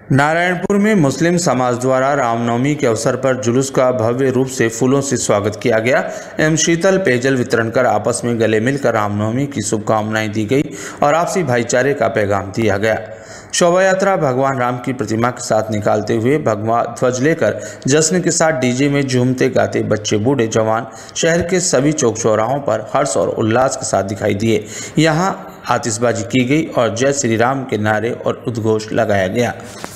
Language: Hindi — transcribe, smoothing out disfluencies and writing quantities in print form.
नारायणपुर में मुस्लिम समाज द्वारा रामनवमी के अवसर पर जुलूस का भव्य रूप से फूलों से स्वागत किया गया एवं शीतल पेयजल वितरण कर आपस में गले मिलकर रामनवमी की शुभकामनाएं दी गई और आपसी भाईचारे का पैगाम दिया गया। शोभा यात्रा भगवान राम की प्रतिमा के साथ निकालते हुए भगवा ध्वज लेकर जश्न के साथ डीजे में झूमते गाते बच्चे बूढ़े जवान शहर के सभी चौक चौराहों पर हर्ष और उल्लास के साथ दिखाई दिए। यहाँ आतिशबाजी की गई और जय श्री राम के नारे और उद्घोष लगाया गया।